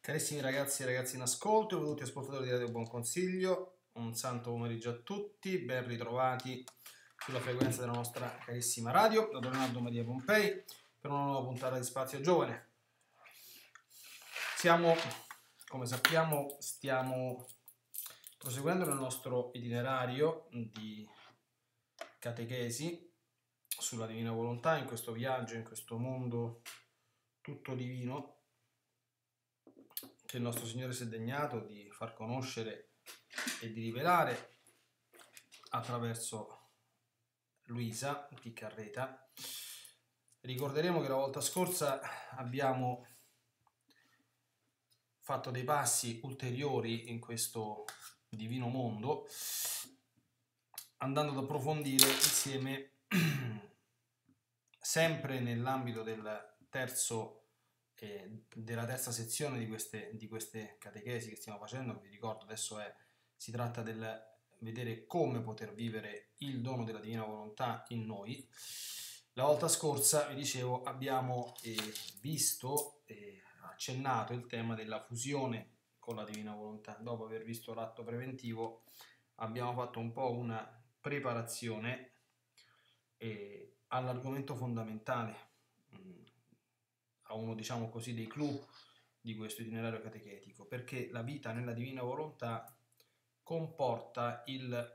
Carissimi ragazzi e ragazze in ascolto e tutti ascoltatori di Radio Buon Consiglio, un santo pomeriggio a tutti, ben ritrovati sulla frequenza della nostra carissima radio, da Don Leonardo Maria Pompei, per una nuova puntata di Spazio Giovane. Come sappiamo, stiamo proseguendo nel nostro itinerario di catechesi sulla Divina Volontà, in questo viaggio, in questo mondo tutto divino, che il nostro Signore si è degnato di far conoscere e di rivelare attraverso Luisa Piccarreta. Ricorderemo che la volta scorsa abbiamo fatto dei passi ulteriori in questo divino mondo, andando ad approfondire insieme, sempre nell'ambito della terza sezione di queste catechesi che stiamo facendo, che vi ricordo adesso si tratta del vedere come poter vivere il dono della Divina Volontà in noi. La volta scorsa, vi dicevo, abbiamo visto e accennato il tema della fusione con la Divina Volontà. Dopo aver visto l'atto preventivo abbiamo fatto un po' una preparazione all'argomento fondamentale, a uno, diciamo così, dei clou di questo itinerario catechetico, perché la vita nella Divina Volontà comporta il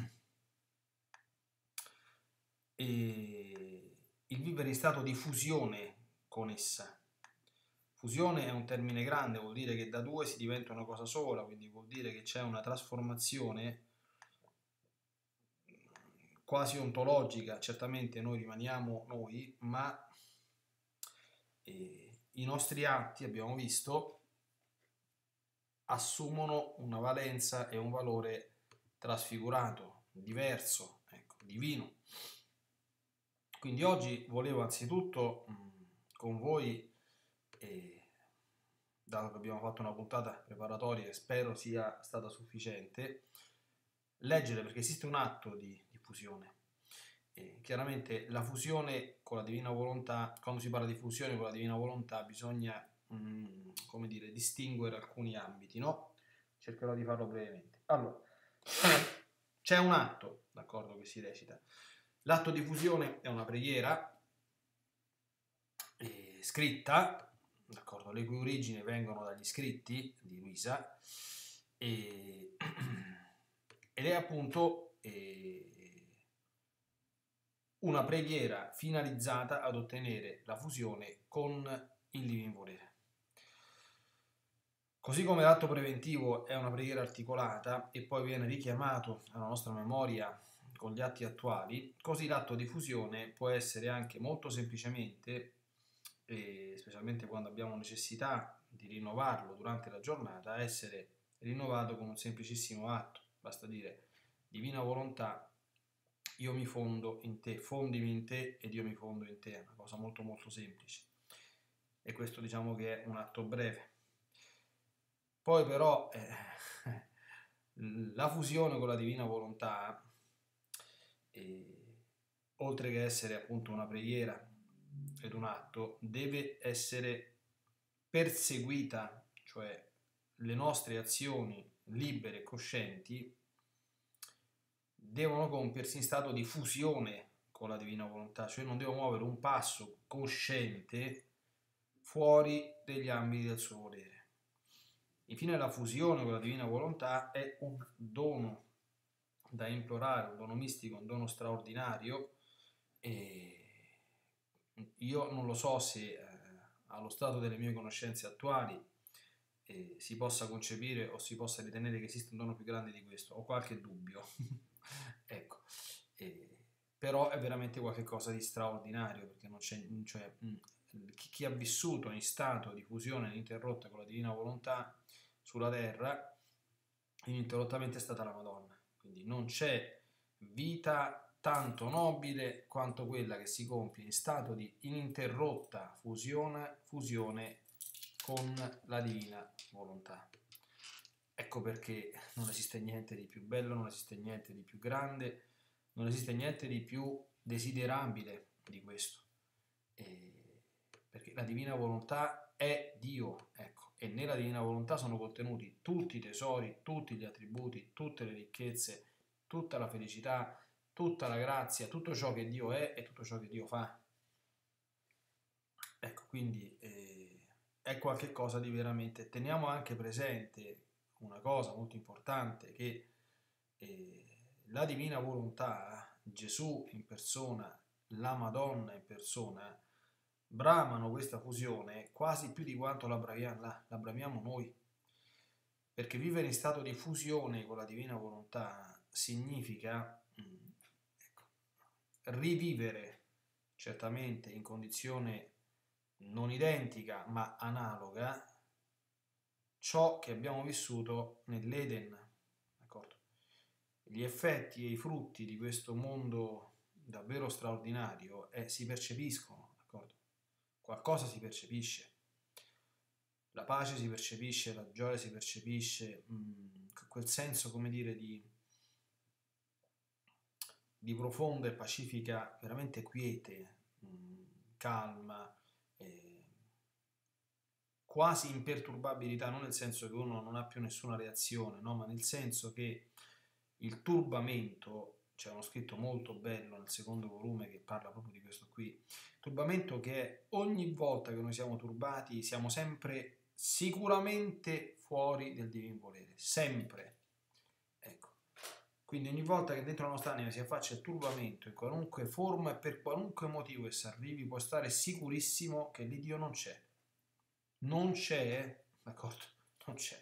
vivere in stato di fusione con essa. Fusione è un termine grande, vuol dire che da due si diventa una cosa sola, quindi vuol dire che c'è una trasformazione quasi ontologica. Certamente noi rimaniamo noi, ma i nostri atti, abbiamo visto, assumono una valenza e un valore trasfigurato, diverso, ecco, divino. Quindi oggi volevo anzitutto con voi, dato che abbiamo fatto una puntata preparatoria che spero sia stata sufficiente, leggere, perché esiste un atto di fusione. Chiaramente la fusione con la Divina Volontà, quando si parla di fusione con la Divina Volontà bisogna come dire, distinguere alcuni ambiti, no? Cercherò di farlo brevemente. Allora, c'è un atto, d'accordo, che si recita. L'atto di fusione è una preghiera scritta, d'accordo, le cui origini vengono dagli scritti di Luisa, ed è appunto una preghiera finalizzata ad ottenere la fusione con il divino volere. Così come l'atto preventivo è una preghiera articolata e poi viene richiamato alla nostra memoria con gli atti attuali, così l'atto di fusione può essere anche molto semplicemente, specialmente quando abbiamo necessità di rinnovarlo durante la giornata, essere rinnovato con un semplicissimo atto. Basta dire: Divina Volontà, io mi fondo in te, fondimi in te ed io mi fondo in te. È una cosa molto molto semplice, e questo diciamo che è un atto breve. Poi però la fusione con la Divina Volontà, oltre che essere appunto una preghiera ed un atto, deve essere perseguita, cioè le nostre azioni libere e coscienti devono compiersi in stato di fusione con la Divina Volontà, cioè non devo muovere un passo cosciente fuori degli ambiti del suo volere. Infine, la fusione con la Divina Volontà è un dono da implorare, un dono mistico, un dono straordinario, e io non lo so se allo stato delle mie conoscenze attuali si possa concepire o si possa ritenere che esista un dono più grande di questo. Ho qualche dubbio. Ecco, però è veramente qualcosa di straordinario, perché non c'è, cioè, chi ha vissuto in stato di fusione ininterrotta con la Divina Volontà sulla terra, ininterrottamente è stata la Madonna. Quindi non c'è vita tanto nobile quanto quella che si compie in stato di ininterrotta fusione con la Divina Volontà. Ecco perché non esiste niente di più bello, non esiste niente di più grande, non esiste niente di più desiderabile di questo, perché la Divina Volontà è Dio, ecco, e nella divina volontà sono contenuti tutti i tesori, tutti gli attributi, tutte le ricchezze, tutta la felicità, tutta la grazia, tutto ciò che Dio è e tutto ciò che Dio fa. Ecco, quindi è qualcosa di veramente. Teniamo anche presente una cosa molto importante, che la divina volontà, Gesù in persona, la Madonna in persona, bramano questa fusione quasi più di quanto la bramiamo noi, perché vivere in stato di fusione con la divina volontà significa ecco, rivivere certamente in condizione non identica ma analoga ciò che abbiamo vissuto nell'Eden, d'accordo? Gli effetti e i frutti di questo mondo davvero straordinario si percepiscono, d'accordo? Qualcosa si percepisce, la pace si percepisce, la gioia si percepisce, quel senso, come dire, di profonda e pacifica, veramente quiete, calma, quasi imperturbabilità, non nel senso che uno non ha più nessuna reazione, no? Ma nel senso che il turbamento, c'è uno scritto molto bello nel secondo volume che parla proprio di questo qui, turbamento che è ogni volta che noi siamo turbati siamo sempre sicuramente fuori del divino volere, sempre, ecco. Quindi ogni volta che dentro la nostra anima si affaccia il turbamento in qualunque forma e per qualunque motivo esso arrivi, puoi stare sicurissimo che lì Dio non c'è. Non c'è, d'accordo? Non c'è.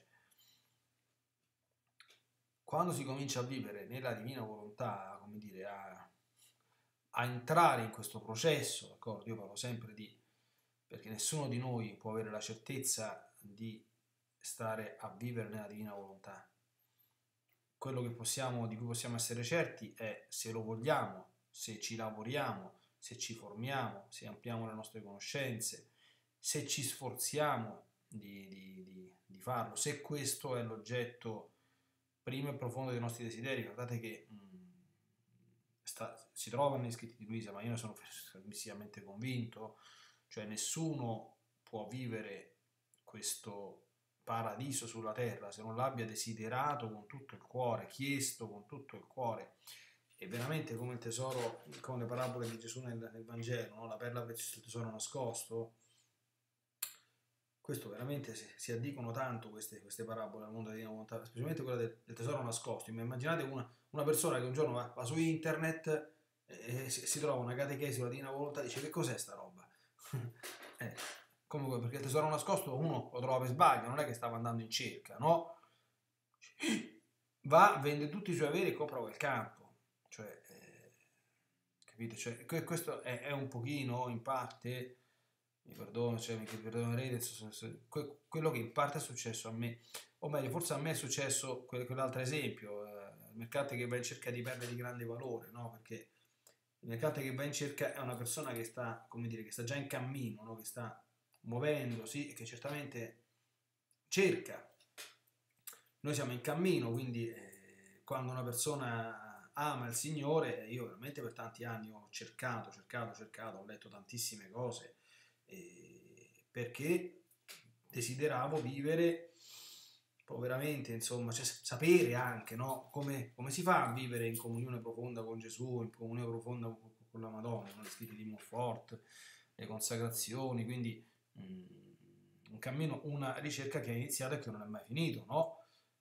Quando si comincia a vivere nella divina volontà, come dire, a entrare in questo processo, d'accordo? Io parlo sempre perché nessuno di noi può avere la certezza di stare a vivere nella divina volontà. Quello di cui possiamo essere certi è se lo vogliamo, se ci lavoriamo, se ci formiamo, se ampliamo le nostre conoscenze, se ci sforziamo di farlo, se questo è l'oggetto primo e profondo dei nostri desideri. Guardate che si trova negli scritti di Luisa, ma io ne sono fermissimamente convinto, cioè nessuno può vivere questo paradiso sulla terra se non l'abbia desiderato con tutto il cuore, chiesto con tutto il cuore. E veramente come il tesoro, come le parabole di Gesù nel Vangelo, no? La perla preziosa, il tesoro nascosto. Questo veramente si addicono tanto queste parabole al mondo della divina volontà, specialmente quella del tesoro nascosto. Immaginate una persona che un giorno va su internet e si trova una catechesi sulla divina volontà e dice: che cos'è sta roba? Comunque, perché il tesoro nascosto uno lo trova per sbaglio, non è che stava andando in cerca, no? Va, vende tutti i suoi averi e compra quel campo. Cioè, capite? Cioè, questo è un pochino, in parte, mi perdono, cioè mi perdonerete, quello che in parte è successo a me, o meglio, forse a me è successo quell'altro esempio, il mercante che va in cerca di perle di grande valore, no? Perché il mercante che va in cerca è una persona che sta, come dire, che sta già in cammino, no? Che sta muovendosi e che certamente cerca. Noi siamo in cammino, quindi quando una persona ama il Signore, io veramente per tanti anni ho cercato, ho letto tantissime cose, perché desideravo vivere veramente, insomma, cioè, sapere anche, no? Come si fa a vivere in comunione profonda con Gesù, in comunione profonda con la Madonna, no? Gli scritti di Montfort, le consacrazioni, quindi un cammino, una ricerca che è iniziata e che non è mai finito, no?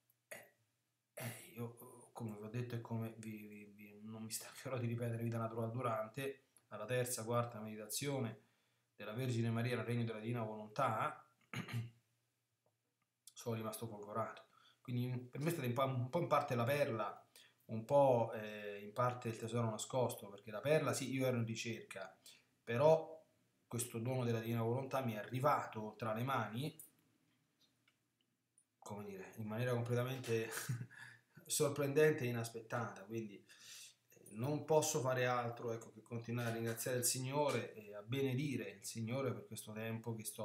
Io, come vi ho detto e come non mi stancherò di ripetere vita naturale durante, alla terza, quarta meditazione della Vergine Maria al regno della Divina Volontà, sono rimasto folgorato. Quindi per me è stata un po' in parte la perla, un po' in parte il tesoro nascosto, perché la perla, sì, io ero in ricerca, però questo dono della Divina Volontà mi è arrivato tra le mani, come dire, in maniera completamente sorprendente e inaspettata, quindi non posso fare altro, ecco, che continuare a ringraziare il Signore e a benedire il Signore per questo tempo che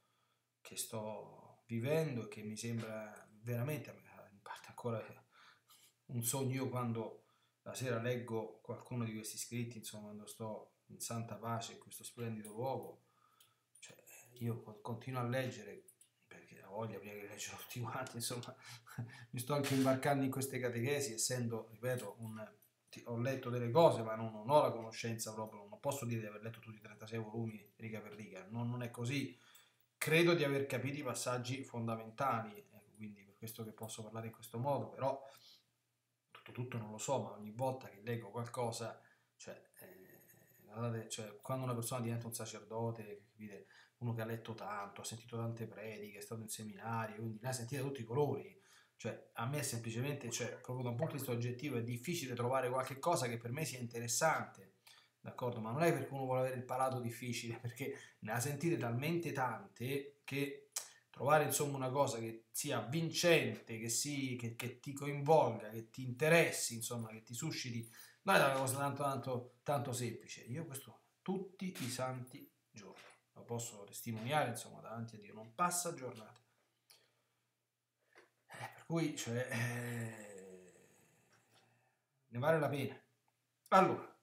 sto vivendo e che mi sembra veramente, in parte ancora un sogno. Io quando la sera leggo qualcuno di questi scritti, insomma, quando sto in santa pace in questo splendido luogo, cioè, io continuo a leggere perché voglia, prima che leggero tutti quanti, insomma, mi sto anche imbarcando in queste catechesi, essendo, ripeto, ho letto delle cose, ma non ho la conoscenza proprio, non posso dire di aver letto tutti i 36 volumi riga per riga, non è così. Credo di aver capito i passaggi fondamentali, quindi per questo che posso parlare in questo modo, però tutto non lo so, ma ogni volta che leggo qualcosa, cioè, guardate, cioè, quando una persona diventa un sacerdote, capite, uno che ha letto tanto, ha sentito tante prediche, è stato in seminario, quindi ne ha sentite tutti i colori, cioè, a me semplicemente, cioè, proprio da un punto di vista oggettivo è difficile trovare qualche cosa che per me sia interessante, d'accordo? Ma non è perché uno vuole avere il palato difficile, perché ne ha sentite talmente tante che trovare insomma una cosa che sia vincente, che ti coinvolga, che ti interessi, insomma, che ti susciti, non è una cosa tanto semplice. Io questo tutti i santi giorni lo posso testimoniare, insomma, davanti a Dio, non passa giornata. Per cui, cioè, ne vale la pena. Allora,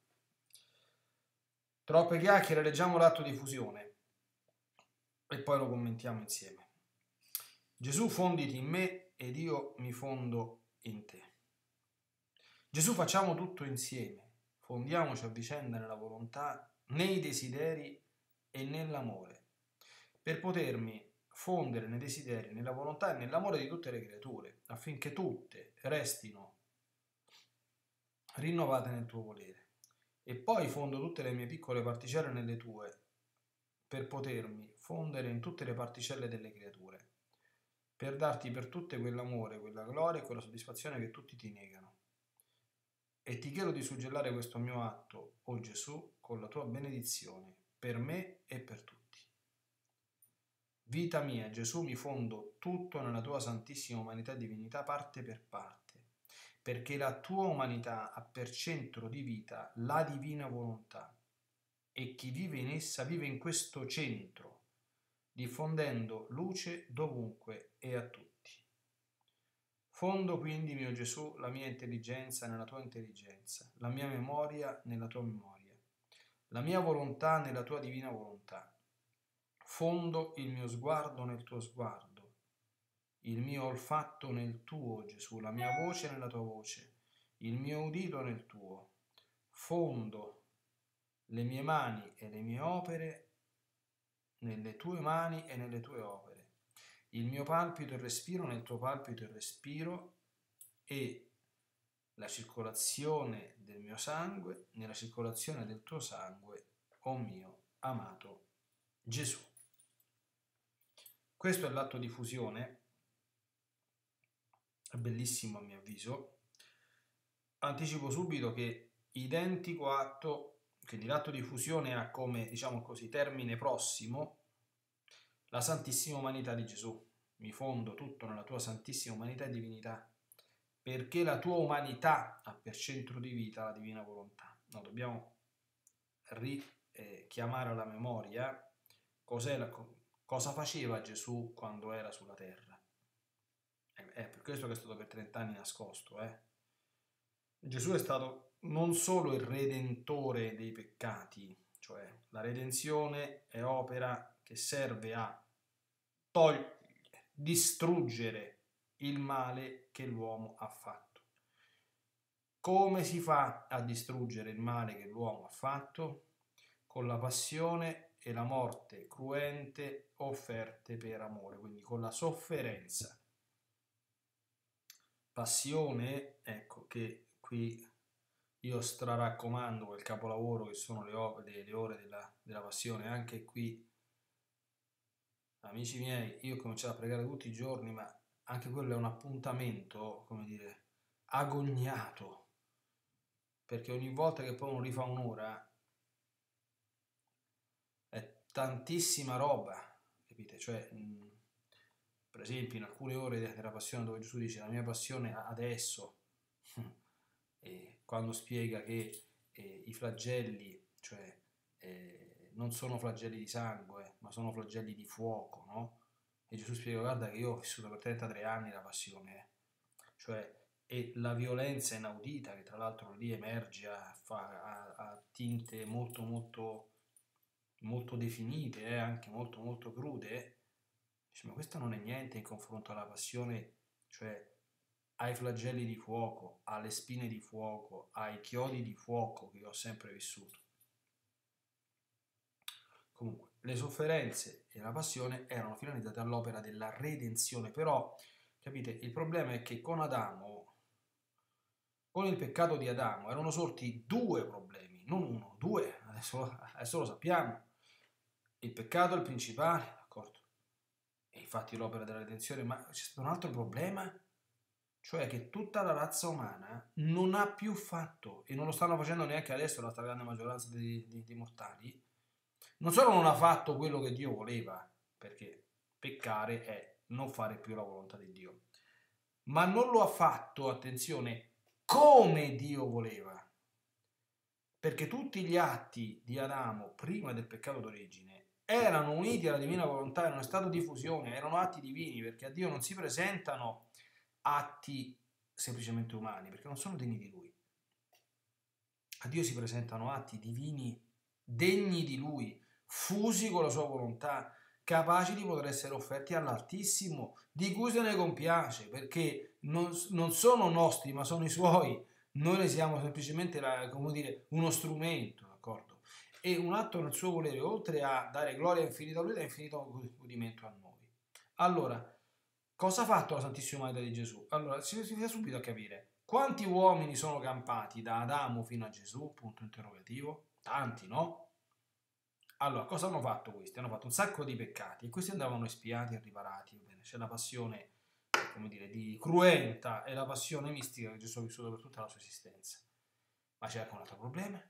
troppe chiacchiere, leggiamo l'atto di fusione e poi lo commentiamo insieme. Gesù, fonditi in me ed io mi fondo in te. Gesù, facciamo tutto insieme, fondiamoci a vicenda nella volontà, nei desideri e nell'amore, per potermi fondere nei desideri, nella volontà e nell'amore di tutte le creature, affinché tutte restino rinnovate nel tuo volere. E poi fondo tutte le mie piccole particelle nelle tue, per potermi fondere in tutte le particelle delle creature, per darti per tutte quell'amore, quella gloria e quella soddisfazione che tutti ti negano. E ti chiedo di suggellare questo mio atto, o Gesù, con la tua benedizione, per me e per tutti. Vita mia, Gesù, mi fondo tutto nella tua santissima umanità e divinità parte per parte, perché la tua umanità ha per centro di vita la divina volontà, e chi vive in essa vive in questo centro, diffondendo luce dovunque e a tutti. Fondo quindi, mio Gesù, la mia intelligenza nella tua intelligenza, la mia memoria nella tua memoria, la mia volontà nella tua divina volontà. Fondo il mio sguardo nel tuo sguardo, il mio olfatto nel tuo, Gesù, la mia voce nella tua voce, il mio udito nel tuo. Fondo le mie mani e le mie opere nelle tue mani e nelle tue opere, il mio palpito e respiro nel tuo palpito e respiro, e la circolazione del mio sangue nella circolazione del tuo sangue, o mio amato Gesù. Questo è l'atto di fusione, è bellissimo a mio avviso. Anticipo subito che identico atto, quindi l'atto di fusione ha come, diciamo così, termine prossimo la santissima umanità di Gesù. Mi fondo tutto nella tua santissima umanità e divinità, perché la tua umanità ha per centro di vita la divina volontà. No, dobbiamo richiamare alla memoria cosa faceva Gesù quando era sulla terra. È per questo che è stato per 30 anni nascosto. Gesù è stato non solo il redentore dei peccati, cioè la redenzione è opera che serve a distruggere il male che l'uomo ha fatto. Come si fa a distruggere il male che l'uomo ha fatto? Con la passione e la morte cruente offerte per amore, quindi con la sofferenza. Passione, ecco che qui io straraccomando quel capolavoro che sono le ore della passione. Anche qui, amici miei, io ho cominciato a pregare tutti i giorni, ma anche quello è un appuntamento, come dire, agognato, perché ogni volta che poi uno rifà un'ora è tantissima roba, capite? Cioè, per esempio, in alcune ore della passione, dove Gesù dice la mia passione adesso, e quando spiega che i flagelli, cioè non sono flagelli di sangue, ma sono flagelli di fuoco, no? E Gesù spiega, guarda che io ho vissuto per 33 anni la passione, cioè, e la violenza inaudita che tra l'altro lì emerge a tinte molto molto molto definite, anche molto molto crude, Ma questa non è niente in confronto alla passione, cioè ai flagelli di fuoco, alle spine di fuoco, ai chiodi di fuoco che ho sempre vissuto. Comunque, le sofferenze e la passione erano finalizzate all'opera della redenzione, però, capite, il problema è che con Adamo, con il peccato di Adamo, erano sorti due problemi, non uno, due, adesso lo sappiamo. Il peccato è il principale, d'accordo? E infatti l'opera della redenzione, ma c'è stato un altro problema, cioè che tutta la razza umana non ha più fatto, e non lo stanno facendo neanche adesso la stragrande maggioranza di mortali, non solo non ha fatto quello che Dio voleva, perché peccare è non fare più la volontà di Dio, ma non lo ha fatto, attenzione, come Dio voleva, perché tutti gli atti di Adamo prima del peccato d'origine erano uniti alla divina volontà, erano stato di fusione, erano atti divini, perché a Dio non si presentano atti semplicemente umani, perché non sono degni di Lui. A Dio si presentano atti divini, degni di Lui, fusi con la sua volontà, capaci di poter essere offerti all'Altissimo, di cui se ne compiace, perché non sono nostri, ma sono i Suoi. Noi ne siamo semplicemente, come dire, uno strumento, d'accordo? E un atto nel suo volere, oltre a dare gloria infinita a Lui, dà infinito godimento a noi. Allora, cosa ha fatto la Santissima Umanità di Gesù? Allora, si inizia subito a capire. Quanti uomini sono campati da Adamo fino a Gesù? Punto interrogativo. Tanti, no? Allora, cosa hanno fatto questi? Hanno fatto un sacco di peccati e questi andavano espiati e riparati. Bene, c'è la passione, come dire, di cruenta e la passione mistica che Gesù ha vissuto per tutta la sua esistenza. Ma c'è anche un altro problema.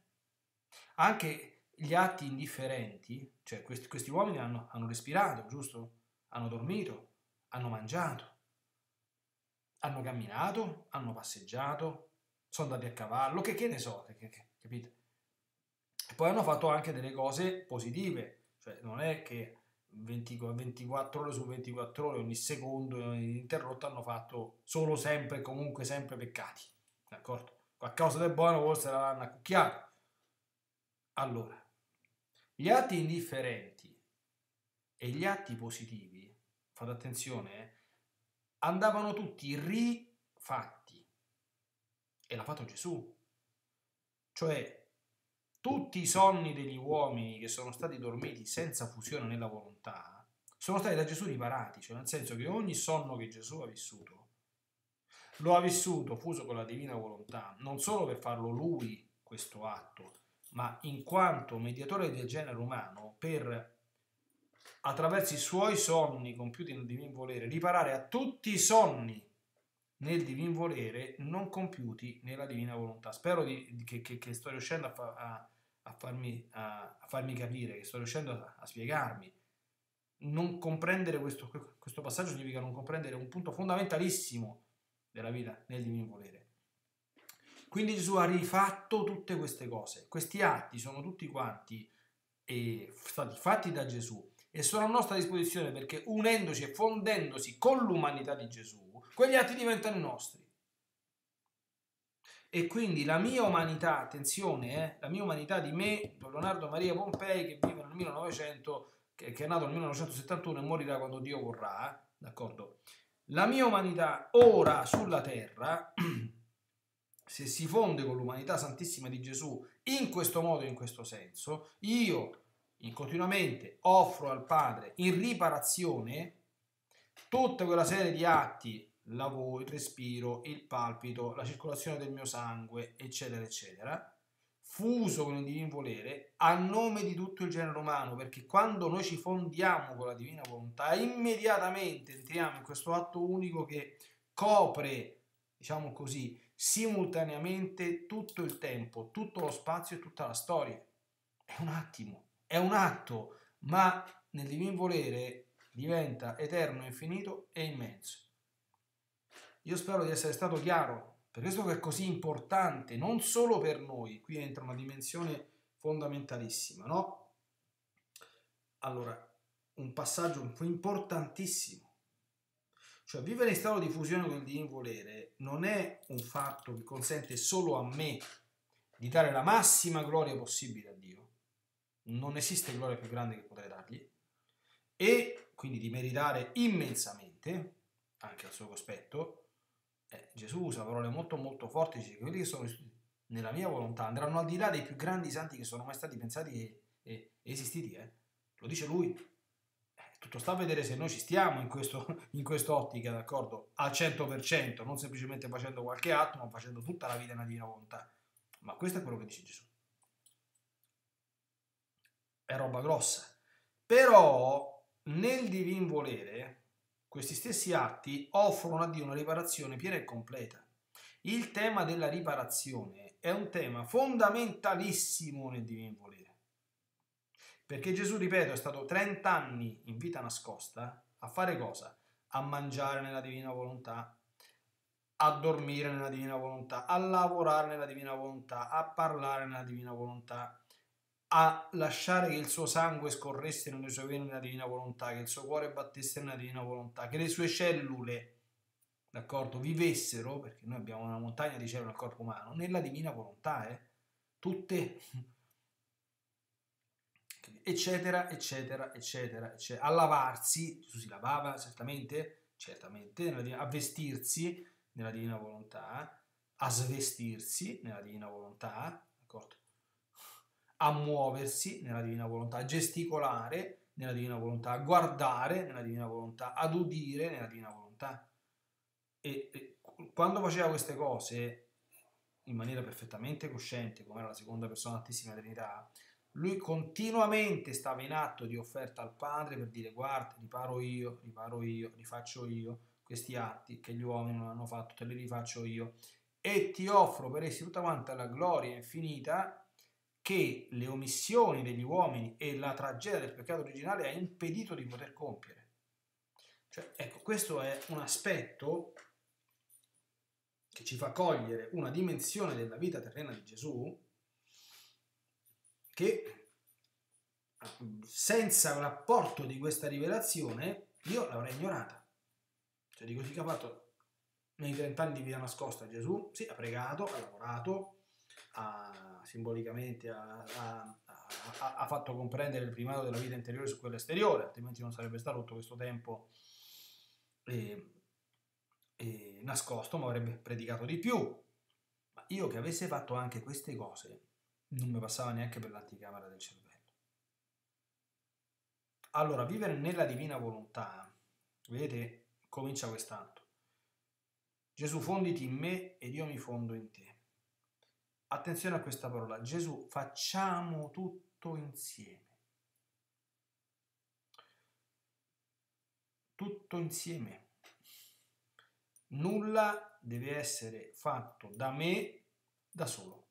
Anche gli atti indifferenti, cioè questi uomini hanno respirato, giusto? Hanno dormito, hanno mangiato, hanno camminato, hanno passeggiato, sono andati a cavallo, che ne so, capite? E poi hanno fatto anche delle cose positive, cioè non è che 24 ore su 24 ore, ogni secondo ininterrotto hanno fatto solo sempre e comunque sempre peccati, d'accordo? Qualcosa di buono forse l'hanno accucchiato. Allora, gli atti indifferenti e gli atti positivi, fate attenzione, andavano tutti rifatti e l'ha fatto Gesù. Cioè, tutti i sonni degli uomini che sono stati dormiti senza fusione nella volontà sono stati da Gesù riparati, cioè nel senso che ogni sonno che Gesù ha vissuto lo ha vissuto fuso con la divina volontà, non solo per farlo lui questo atto, ma in quanto mediatore del genere umano per, attraverso i suoi sonni compiuti nel divin volere, riparare a tutti i sonni nel divin volere non compiuti nella divina volontà. Spero che sto riuscendo a farmi capire, che sto riuscendo a spiegarmi. Non comprendere questo passaggio significa non comprendere un punto fondamentalissimo della vita nel divin volere. Quindi Gesù ha rifatto tutte queste cose. Questi atti sono tutti quanti stati fatti da Gesù e sono a nostra disposizione perché unendoci e fondendosi con l'umanità di Gesù, quegli atti diventano i nostri. E quindi la mia umanità, attenzione, la mia umanità di me, Leonardo Maria Pompei, che vive nel 1900, che è nato nel 1971 e morirà quando Dio vorrà, d'accordo? La mia umanità ora sulla terra, se si fonde con l'umanità santissima di Gesù in questo modo e in questo senso, io continuamente offro al Padre in riparazione tutta quella serie di atti, il respiro, il palpito, la circolazione del mio sangue, eccetera, eccetera, fuso con il divino volere a nome di tutto il genere umano, perché quando noi ci fondiamo con la divina volontà, immediatamente entriamo in questo atto unico che copre, diciamo così, simultaneamente tutto il tempo, tutto lo spazio e tutta la storia. È un attimo, è un atto, ma nel divin volere diventa eterno, infinito e immenso. Io spero di essere stato chiaro, per questo che è così importante, non solo per noi, qui entra una dimensione fondamentalissima, no? Allora, un passaggio importantissimo. Cioè, vivere in stato di fusione con il divin volere non è un fatto che consente solo a me di dare la massima gloria possibile a Dio. Non esiste gloria più grande che potrei dargli. E quindi di meritare immensamente anche al suo cospetto, Gesù usa parole molto molto forti, dice che quelli che sono nella mia volontà andranno al di là dei più grandi santi che sono mai stati pensati e esistiti, lo dice lui. Tutto sta a vedere se noi ci stiamo in quest'ottica, d'accordo? Al 100%, non semplicemente facendo qualche atto, ma facendo tutta la vita nella divina volontà. Ma questo è quello che dice Gesù. È roba grossa. Però nel divin volere questi stessi atti offrono a Dio una riparazione piena e completa. Il tema della riparazione è un tema fondamentalissimo nel divin volere. Perché Gesù, ripeto, è stato 30 anni in vita nascosta a fare cosa? A mangiare nella divina volontà, a dormire nella divina volontà, a lavorare nella divina volontà, a parlare nella divina volontà, a lasciare che il suo sangue scorresse nelle sue vene nella divina volontà, che il suo cuore battesse nella divina volontà, che le sue cellule, d'accordo, vivessero, perché noi abbiamo una montagna di cellule nel corpo umano, nella divina volontà, tutte, eccetera, eccetera, eccetera, eccetera. A lavarsi, Gesù si lavava certamente, a vestirsi nella divina volontà, a svestirsi nella divina volontà, d'accordo? A muoversi nella divina volontà, a gesticolare nella divina volontà, a guardare nella divina volontà, ad udire nella divina volontà. E quando faceva queste cose in maniera perfettamente cosciente, come era la seconda persona dell'Altissima Trinità, lui continuamente stava in atto di offerta al Padre per dire: guarda, riparo io, rifaccio io questi atti che gli uomini non hanno fatto, te li rifaccio io e ti offro per essi tutta quanta la gloria infinita che le omissioni degli uomini e la tragedia del peccato originale ha impedito di poter compiere. Cioè, ecco, questo è un aspetto che ci fa cogliere una dimensione della vita terrena di Gesù che senza l'apporto di questa rivelazione io l'avrei ignorata. Cioè, dico, sì, che ha fatto nei 30 anni di vita nascosta Gesù? Sì, ha pregato, ha lavorato, simbolicamente ha fatto comprendere il primato della vita interiore su quella esteriore, altrimenti non sarebbe stato tutto questo tempo nascosto, ma avrebbe predicato di più. Ma io che avesse fatto anche queste cose non mi passava neanche per l'anticamera del cervello. Allora, vivere nella divina volontà, vedete, comincia quest'atto. Gesù, fonditi in me ed io mi fondo in te. Attenzione a questa parola. Gesù, facciamo tutto insieme. Tutto insieme. Nulla deve essere fatto da me da solo.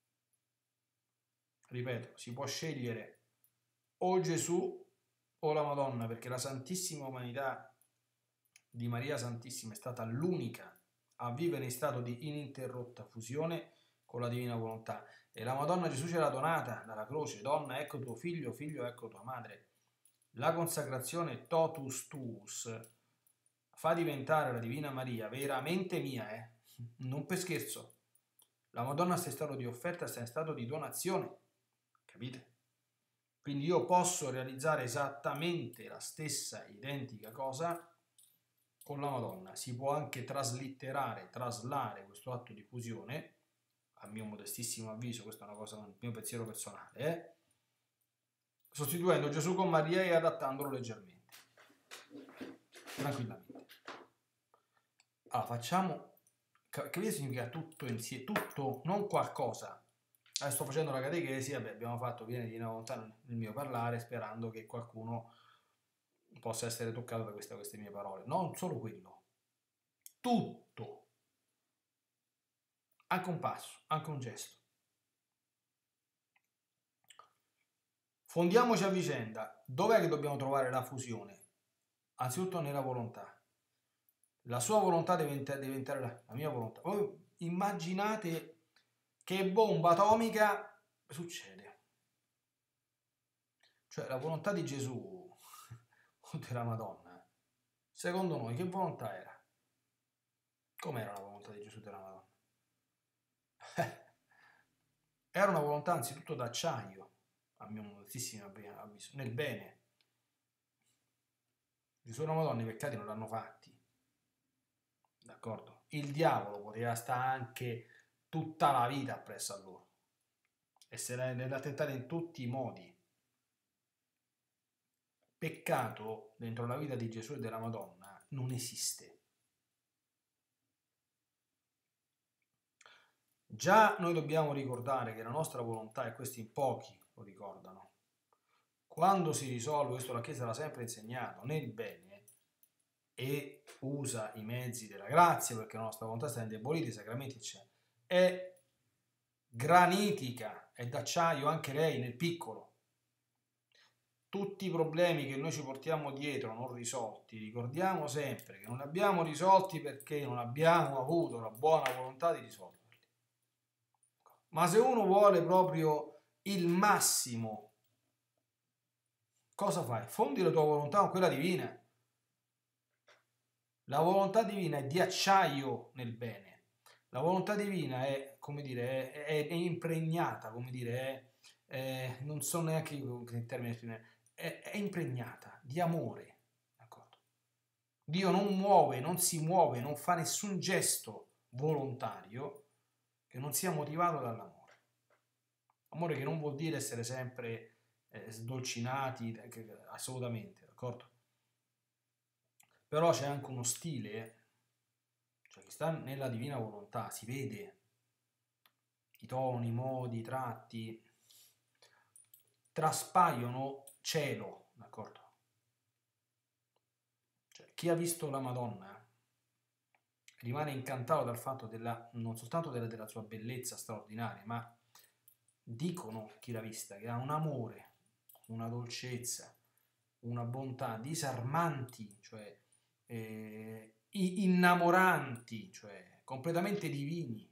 Ripeto, si può scegliere o Gesù o la Madonna, perché la Santissima Umanità di Maria Santissima è stata l'unica a vivere in stato di ininterrotta fusione con la Divina Volontà. E la Madonna Gesù ce l'ha donata dalla croce: donna, ecco tuo figlio, figlio, ecco tua madre. La consacrazione totus tuus fa diventare la Divina Maria veramente mia, non per scherzo. La Madonna sta in stato di offerta, sta in stato di donazione, capite? Quindi io posso realizzare esattamente la stessa identica cosa con la Madonna. Si può anche traslitterare, traslare questo atto di fusione, a mio modestissimo avviso, questa è una cosa, un mio pensiero personale, sostituendo Gesù con Maria e adattandolo leggermente, tranquillamente. Allora, facciamo, che significa tutto insieme, tutto, non qualcosa. Adesso sto facendo la catechesi, abbiamo fatto viene di una volontà nel mio parlare, sperando che qualcuno possa essere toccato da queste mie parole. Non solo quello, tutto, anche un passo, anche un gesto. Fondiamoci a vicenda. Dov'è che dobbiamo trovare la fusione? Anzitutto nella volontà. La sua volontà deve diventare la mia volontà. Voi immaginate che bomba atomica succede. Cioè, la volontà di Gesù o della Madonna, secondo noi che volontà era? Com'era la volontà di Gesù e della Madonna? Era una volontà anzitutto d'acciaio, a mio modestissimo avviso, nel bene. Gesù e la Madonna i peccati non l'hanno fatti, d'accordo? Il diavolo poteva stare anche tutta la vita appresso a loro e se l'ha tentata in tutti i modi. Peccato dentro la vita di Gesù e della Madonna non esiste. Già noi dobbiamo ricordare che la nostra volontà, e questi in pochi lo ricordano, quando si risolve, questo la Chiesa l'ha sempre insegnato, nel bene e usa i mezzi della grazia perché la nostra volontà sta indebolita, i sacramenti eccetera, è granitica, è d'acciaio anche lei nel piccolo. Tutti i problemi che noi ci portiamo dietro non risolti, ricordiamo sempre che non li abbiamo risolti perché non abbiamo avuto la buona volontà di risolverli. Ma se uno vuole proprio il massimo, cosa fai? Fondi la tua volontà con quella divina. La volontà divina è di acciaio nel bene. La volontà divina è, come dire, è impregnata, come dire, non so neanche il termine, è impregnata di amore. D'accordo? Dio non muove, non si muove, non fa nessun gesto volontario che non sia motivato dall'amore. Amore che non vuol dire essere sempre sdolcinati, assolutamente, d'accordo? Però c'è anche uno stile, cioè che sta nella divina volontà, si vede i toni, i modi, i tratti, traspaiono cielo, d'accordo? Cioè, chi ha visto la Madonna rimane incantato dal fatto non soltanto della sua bellezza straordinaria, ma dicono chi l'ha vista che ha un amore, una dolcezza, una bontà disarmanti, cioè innamoranti, cioè completamente divini.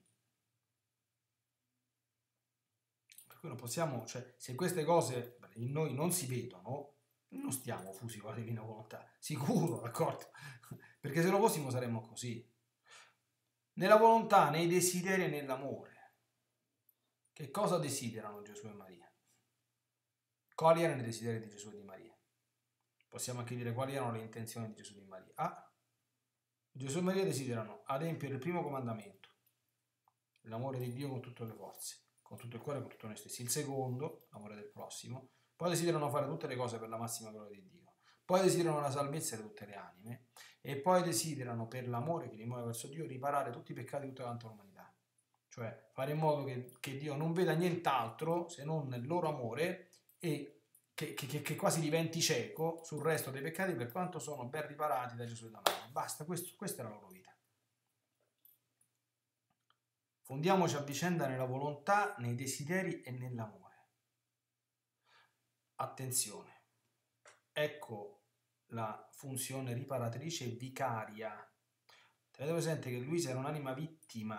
Per cui non possiamo, cioè, se queste cose in noi non si vedono, non stiamo fusi con la divina volontà, sicuro, d'accordo? Perché se lo fossimo saremmo così. Nella volontà, nei desideri e nell'amore. Che cosa desiderano Gesù e Maria? Quali erano i desideri di Gesù e di Maria? Possiamo anche dire quali erano le intenzioni di Gesù e di Maria. Gesù e Maria desiderano adempiere il primo comandamento, l'amore di Dio con tutte le forze, con tutto il cuore e con tutto noi stessi. Il secondo, l'amore del prossimo. Poi desiderano fare tutte le cose per la massima gloria di Dio. Poi desiderano la salvezza di tutte le anime. E poi desiderano, per l'amore che li muove verso Dio, riparare tutti i peccati di tutta quanta l'umanità. Cioè fare in modo che Dio non veda nient'altro se non il loro amore e che quasi diventi cieco sul resto dei peccati per quanto sono ben riparati da Gesù e da Maria. Basta, questa è la loro vita. Fondiamoci a vicenda nella volontà, nei desideri e nell'amore. Attenzione, ecco la funzione riparatrice e vicaria. Tenete presente che Luisa era un'anima vittima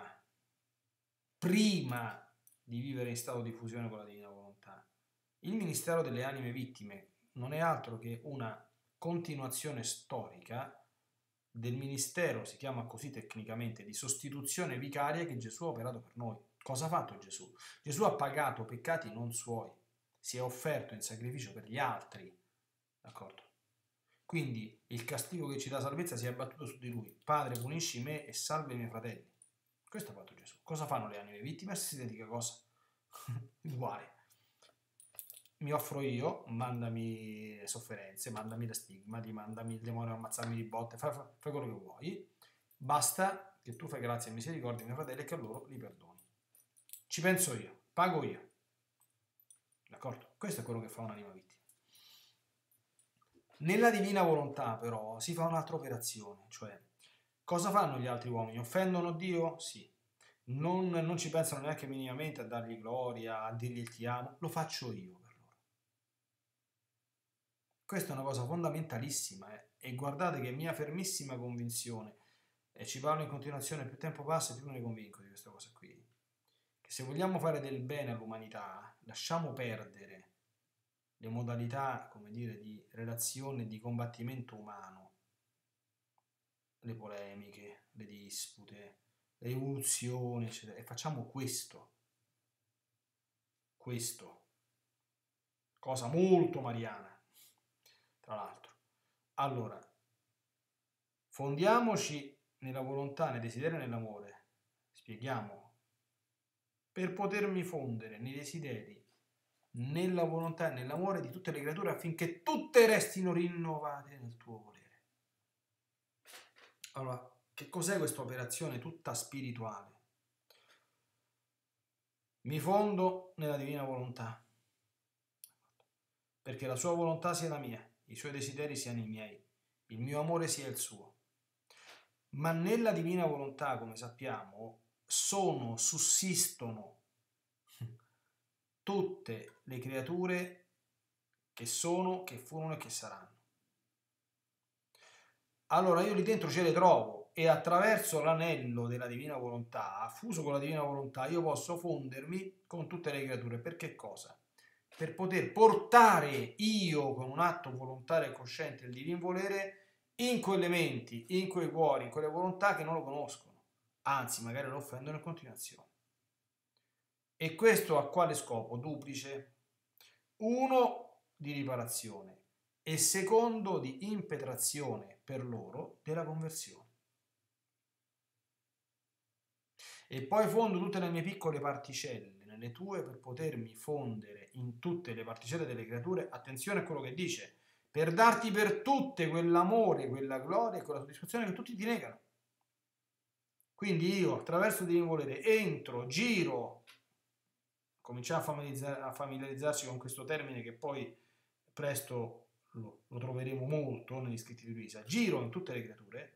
prima di vivere in stato di fusione con la divina volontà. Il ministero delle anime vittime non è altro che una continuazione storica del ministero, si chiama così tecnicamente, di sostituzione vicaria che Gesù ha operato per noi. Cosa ha fatto Gesù? Gesù ha pagato peccati non suoi, si è offerto in sacrificio per gli altri, d'accordo? Quindi il castigo che ci dà salvezza si è abbattuto su di lui. Padre, punisci me e salva i miei fratelli. Questo ha fatto Gesù. Cosa fanno le anime vittime? Si identica cosa? Uguale. Mi offro io, mandami le sofferenze, mandami le stigmati, mandami il demonio a ammazzarmi di botte, fai quello che vuoi. Basta che tu fai grazia e misericordia ai miei fratelli e che a loro li perdoni. Ci penso io, pago io. D'accordo? Questo è quello che fa un'anima vittima. Nella divina volontà però si fa un'altra operazione, cioè cosa fanno gli altri uomini? Offendono Dio? Sì. Non ci pensano neanche minimamente a dargli gloria, a dirgli il ti amo, lo faccio io per loro. Questa è una cosa fondamentalissima e guardate che è mia fermissima convinzione, e ci parlo in continuazione, più tempo passa e più me ne convinco di questa cosa qui, che se vogliamo fare del bene all'umanità, lasciamo perdere le modalità, come dire, di relazione e di combattimento umano, le polemiche, le dispute, le evoluzioni, eccetera, e facciamo questo, cosa molto mariana, tra l'altro. Allora, Fondiamoci nella volontà, nel desiderio e nell'amore. Spieghiamo. Per potermi fondere nei desideri, nella volontà e nell'amore di tutte le creature affinché tutte restino rinnovate nel tuo volere. Allora, che cos'è questa operazione tutta spirituale? Mi fondo nella divina volontà, perché la sua volontà sia la mia, i suoi desideri siano i miei, il mio amore sia il suo. Ma nella divina volontà, come sappiamo, sussistono tutte le creature che sono, che furono e che saranno. Allora io lì dentro ce le trovo e attraverso l'anello della divina volontà, fuso con la divina volontà, io posso fondermi con tutte le creature. Per che cosa? Per poter portare io con un atto volontario e cosciente il divino volere in quelle menti, in quei cuori, in quelle volontà che non lo conoscono, anzi magari lo offendono in continuazione. E questo a quale scopo? Duplice. Uno, di riparazione, e secondo, di impetrazione per loro della conversione. E poi fondo tutte le mie piccole particelle nelle tue per potermi fondere in tutte le particelle delle creature. Attenzione a quello che dice, per darti per tutte quell'amore, quella gloria e quella soddisfazione che tutti ti negano. Quindi io attraverso il divino volere entro, giro, cominciamo a familiarizzarci con questo termine che poi presto lo troveremo molto negli scritti di Luisa, giro in tutte le creature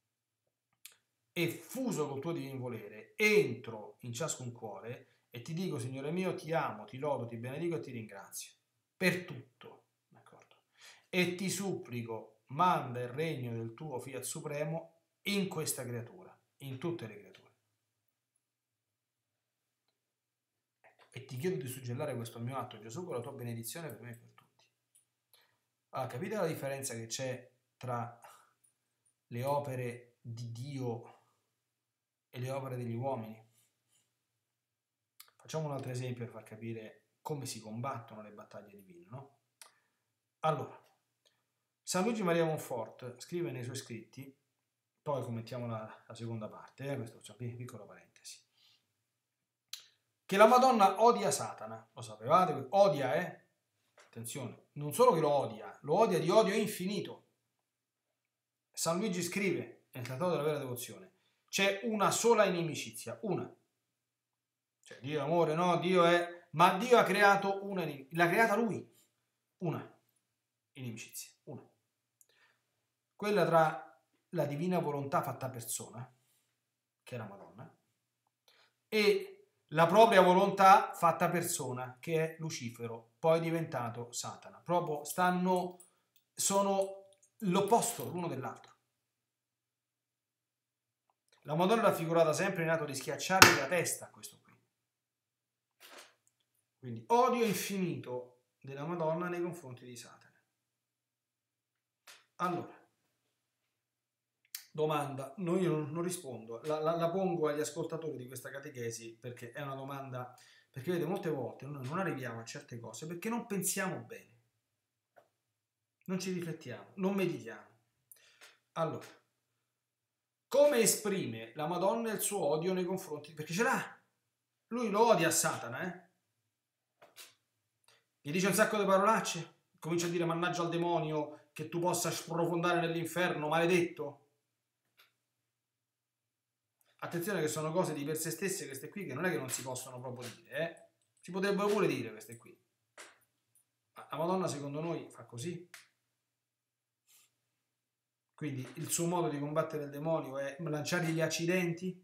e fuso col tuo divino volere entro in ciascun cuore e ti dico, Signore mio, ti amo, ti lodo, ti benedico e ti ringrazio per tutto, d'accordo? E ti supplico, manda il regno del tuo Fiat Supremo in questa creatura, in tutte le creature. E ti chiedo di suggellare questo mio atto, Gesù, con la tua benedizione per me e per tutti. Allora, capite la differenza che c'è tra le opere di Dio e le opere degli uomini? Facciamo un altro esempio per far capire come si combattono le battaglie divine, no? Allora, San Luigi Maria Monfort scrive nei suoi scritti, poi commentiamo la seconda parte, questo c'è una piccola parentesi, che la Madonna odia Satana, lo sapevate? Odia, attenzione, non solo che lo odia di odio infinito. San Luigi scrive nel Trattato della vera devozione, c'è una sola inimicizia, una. Cioè Dio è amore, no? Dio è... Ma Dio ha creato una inimicizia, l'ha creata lui, una inimicizia, una. Quella tra la divina volontà fatta persona, che è la Madonna, e la propria volontà fatta persona, che è Lucifero, poi diventato Satana. Proprio sono l'opposto l'uno dell'altro. La Madonna è raffigurata sempre in atto di schiacciargli la testa a questo qui. Quindi odio infinito della Madonna nei confronti di Satana. Allora, domanda, no, io non rispondo, la pongo agli ascoltatori di questa catechesi perché è una domanda, perché vedete molte volte noi non arriviamo a certe cose perché non pensiamo bene, non ci riflettiamo, non meditiamo. Allora, come esprime la Madonna il suo odio nei confronti, perché ce l'ha, lui lo odia a Satana, gli dice un sacco di parolacce, comincia a dire mannaggia al demonio, che tu possa sprofondare nell'inferno, maledetto. Attenzione che sono cose di per se stesse queste qui che non è che non si possono proprio dire, si potrebbero pure dire queste qui. Ma la Madonna secondo noi fa così? Quindi il suo modo di combattere il demonio è lanciargli gli accidenti?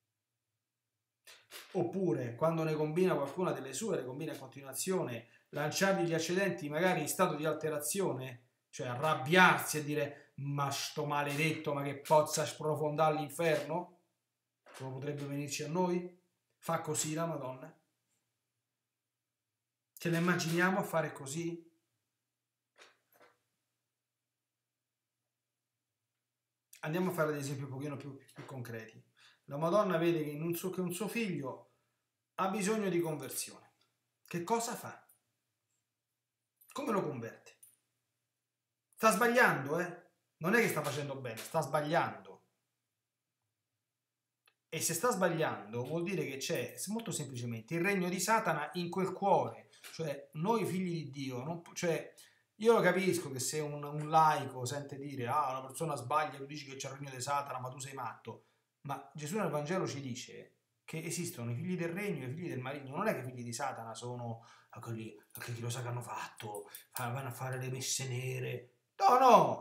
Oppure quando ne combina qualcuna delle sue, le combina in continuazione, lanciargli gli accidenti magari in stato di alterazione, cioè arrabbiarsi e dire ma sto maledetto, ma che pozza sprofondare all'inferno? Come potrebbe venirci a noi? Fa così la Madonna? Ce la immaginiamo a fare così? Andiamo a fare degli esempi un pochino più concreti. La Madonna vede che un suo figlio ha bisogno di conversione. Che cosa fa? Come lo converte? Sta sbagliando, non è che sta facendo bene, sta sbagliando. E se sta sbagliando vuol dire che c'è molto semplicemente il regno di Satana in quel cuore, cioè noi figli di Dio, cioè io lo capisco che se un laico sente dire una persona sbaglia, tu dici che c'è il regno di Satana, ma tu sei matto, ma Gesù nel Vangelo ci dice che esistono i figli del regno e i figli del maligno, non è che i figli di Satana sono quelli che chi lo sa che hanno fatto, vanno a fare le messe nere, no!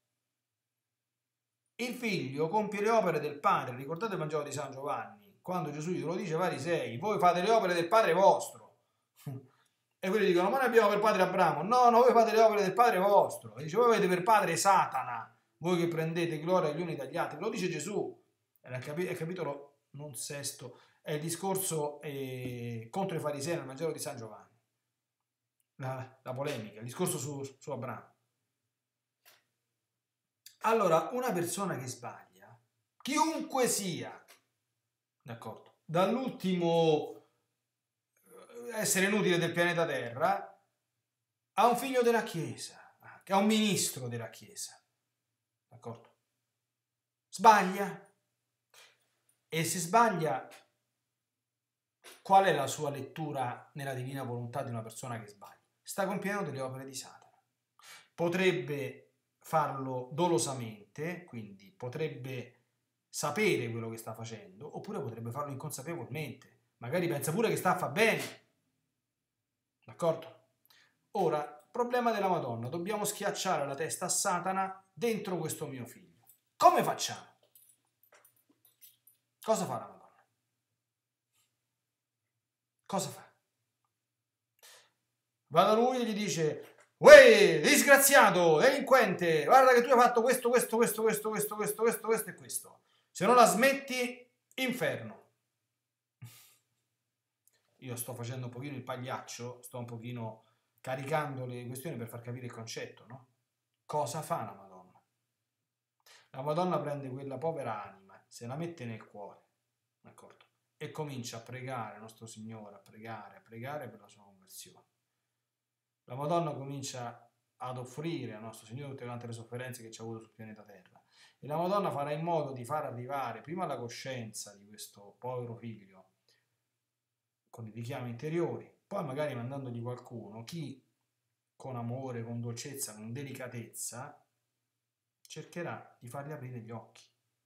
Il figlio compie le opere del padre. Ricordate il Vangelo di San Giovanni, quando Gesù glielo dice ai farisei: voi fate le opere del padre vostro. E quelli dicono: ma noi abbiamo per padre Abramo. No, voi fate le opere del padre vostro. E dice: voi avete per padre Satana, voi che prendete gloria gli uni dagli altri. Lo dice Gesù. È il capitolo non sesto, è il discorso contro i farisei nel Vangelo di San Giovanni. La polemica, il discorso su Abramo. Allora, una persona che sbaglia, chiunque sia, d'accordo, dall'ultimo essere inutile del pianeta Terra a un figlio della Chiesa, a un ministro della Chiesa, d'accordo? Sbaglia. E se sbaglia, qual è la sua lettura nella divina volontà di una persona che sbaglia? Sta compiendo delle opere di Satana. Potrebbe farlo dolosamente, quindi potrebbe sapere quello che sta facendo, oppure potrebbe farlo inconsapevolmente. Magari pensa pure che sta a fa bene. D'accordo? Ora, problema della Madonna, dobbiamo schiacciare la testa a Satana dentro questo mio figlio. Come facciamo? Cosa fa la Madonna? Cosa fa? Va da lui e gli dice: uè, disgraziato, delinquente, guarda che tu hai fatto questo e questo. Se non la smetti, inferno. Io sto facendo un pochino il pagliaccio, sto un pochino caricando le questioni per far capire il concetto, no? Cosa fa la Madonna? La Madonna prende quella povera anima, se la mette nel cuore, d'accordo? E comincia a pregare nostro Signore, a pregare per la sua conversione. La Madonna comincia ad offrire a nostro Signore tutte quante le sofferenze che ci ha avuto sul pianeta Terra, e la Madonna farà in modo di far arrivare prima alla coscienza di questo povero figlio con i richiami interiori, poi magari mandandogli qualcuno, chi con amore, con dolcezza, con delicatezza cercherà di fargli aprire gli occhi,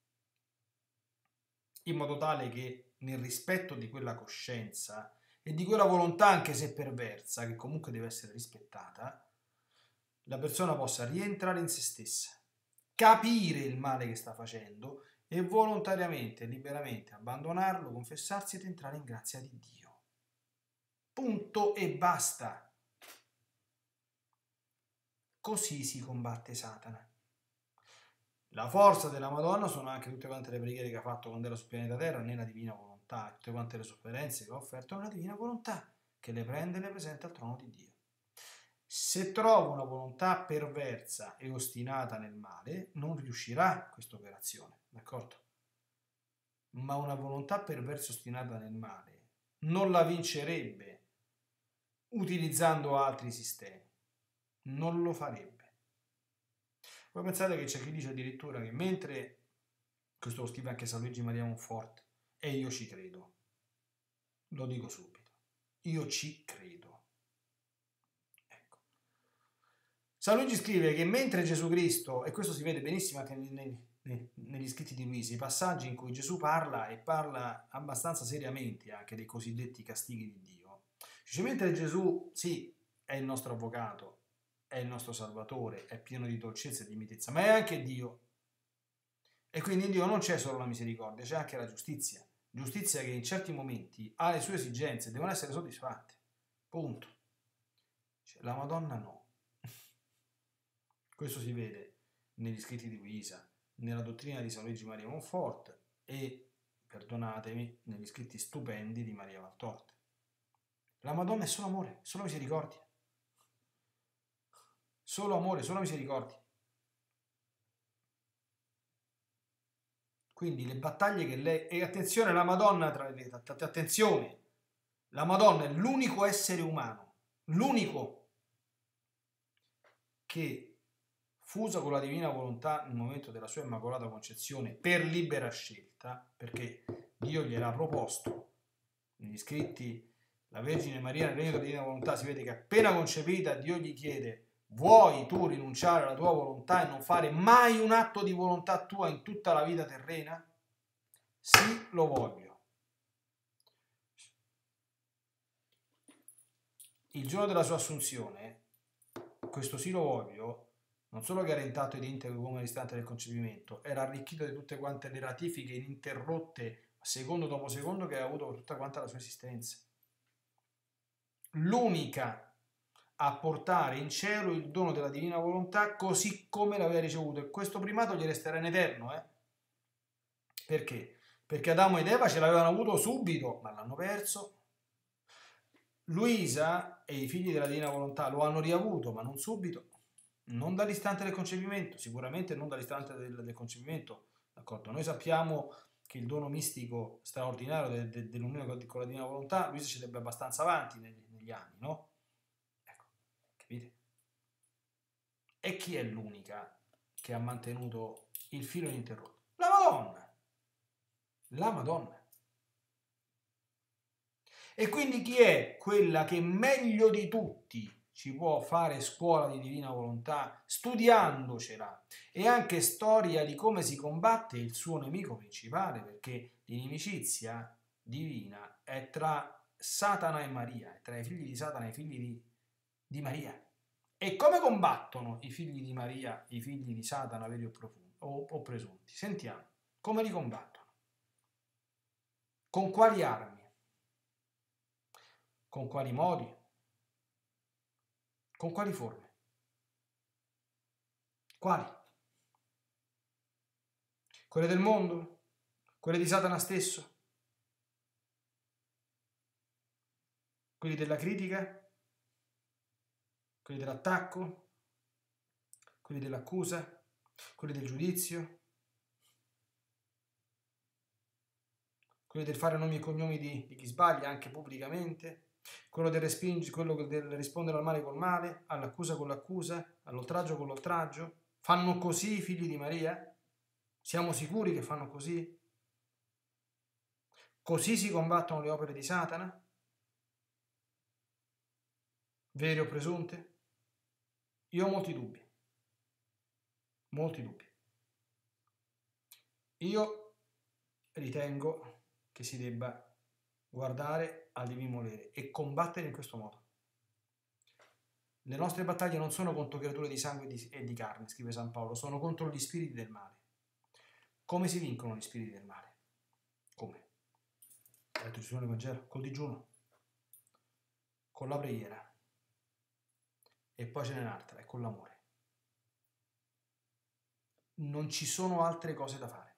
in modo tale che nel rispetto di quella coscienza e di quella volontà, anche se perversa, che comunque deve essere rispettata, la persona possa rientrare in se stessa, capire il male che sta facendo e volontariamente e liberamente abbandonarlo, confessarsi ed entrare in grazia di Dio. Punto e basta. Così si combatte Satana. La forza della Madonna sono anche tutte quante le preghiere che ha fatto quando era sul pianeta Terra nella divina volontà, tutte quante le sofferenze che ha offerto nella divina volontà, che le prende e le presenta al trono di Dio. Se trova una volontà perversa e ostinata nel male, non riuscirà questa operazione, d'accordo? Ma una volontà perversa e ostinata nel male non la vincerebbe utilizzando altri sistemi. Non lo farebbe. Voi pensate che c'è chi dice addirittura che mentre, questo lo scrive anche San Luigi Maria Monfort, e io ci credo, lo dico subito, io ci credo. Ecco. San Luigi scrive che mentre Gesù Cristo, e questo si vede benissimo anche negli scritti di Luisi, i passaggi in cui Gesù parla e parla abbastanza seriamente anche dei cosiddetti castighi di Dio, dice, mentre Gesù, sì, è il nostro avvocato, è il nostro Salvatore, è pieno di dolcezza e di mitezza, ma è anche Dio. E quindi in Dio non c'è solo la misericordia, c'è anche la giustizia. Giustizia che in certi momenti ha le sue esigenze, devono essere soddisfatte. Punto. Cioè, la Madonna no. Questo si vede negli scritti di Luisa, nella dottrina di San Luigi Maria Monfort e, perdonatemi, negli scritti stupendi di Maria Valtorta. La Madonna è solo amore, solo misericordia. Solo amore, solo misericordia. Quindi le battaglie che lei... E attenzione, la Madonna, attenzione, la Madonna è l'unico essere umano, l'unico che fusa con la divina volontà nel momento della sua immacolata concezione per libera scelta, perché Dio gliel'ha proposto. Negli scritti la Vergine Maria nel regno della divina volontà si vede che appena concepita Dio gli chiede: vuoi tu rinunciare alla tua volontà e non fare mai un atto di volontà tua in tutta la vita terrena? Sì, lo voglio. Il giorno della sua assunzione, questo sì lo voglio, non solo che era intatto ed integro come all'istante del concepimento, era arricchito di tutte quante le ratifiche ininterrotte, secondo dopo secondo, che ha avuto per tutta quanta la sua esistenza. L'unica a portare in cielo il dono della divina volontà così come l'aveva ricevuto, e questo primato gli resterà in eterno. Perché? Perché Adamo ed Eva ce l'avevano avuto subito, ma l'hanno perso. Luisa e i figli della divina volontà lo hanno riavuto, ma non subito, non dall'istante del concepimento, sicuramente non dall'istante del concepimento, d'accordo? Noi sappiamo che il dono mistico straordinario dell'unione con la divina volontà, Luisa ci debba abbastanza avanti negli anni, no? Ecco, capite? E chi è l'unica che ha mantenuto il filo ininterrotto? La Madonna! La Madonna! E quindi chi è quella che meglio di tutti ci può fare scuola di divina volontà, studiandocela, e anche storia di come si combatte il suo nemico principale, perché l'inimicizia divina è tra Satana e Maria, è tra i figli di Satana e i figli di Maria. E come combattono i figli di Maria, i figli di Satana veri o presunti? Sentiamo, come li combattono? Con quali armi? Con quali modi? Con quali forme? Quali? Quelle del mondo? Quelle di Satana stesso? Quelli della critica? Quelli dell'attacco? Quelli dell'accusa? Quelli del giudizio? Quelli del fare nomi e cognomi di chi sbaglia anche pubblicamente? Quello del rispondere al male col male, all'accusa con l'accusa, all'oltraggio con l'oltraggio? Fanno così i figli di Maria? Siamo sicuri che fanno così? Così si combattono le opere di Satana? Vere o presunte? Io ho molti dubbi. Molti dubbi. Io ritengo che si debba guardare al divino volere e combattere in questo modo. Le nostre battaglie non sono contro creature di sangue e di carne, scrive San Paolo, sono contro gli spiriti del male. Come si vincono gli spiriti del male? Come? Ha detto Gesù nel Vangelo, col digiuno, con la preghiera, e poi ce n'è un'altra, è con l'amore. Non ci sono altre cose da fare.